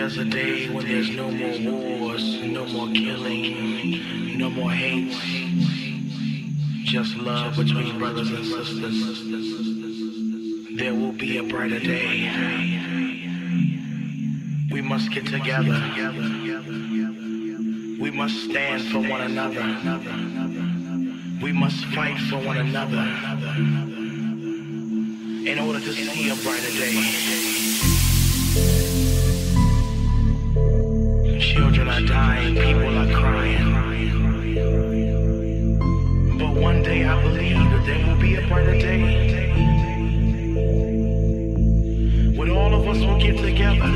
there's a day when there's no more wars, no more killing, no more hate, just love between brothers and sisters, there will be a brighter day. We must get together. We must stand for one another. We must fight for one another in order to see a brighter day. Children are dying, people are crying. But one day I believe that there will be a brighter day when all of us will get together,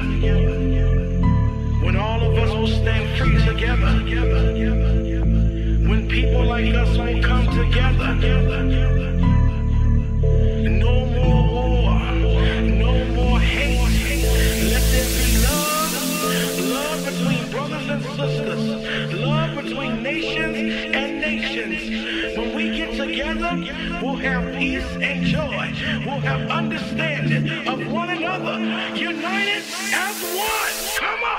when all of us will stand free together, when people like us will come together. No more war, no more hate. Let there be love, love between brothers and sisters, love between nations and nations. When we get together, we'll have peace and joy. We'll have understanding of one another, united as one. Come on!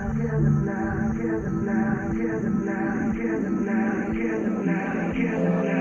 Together now.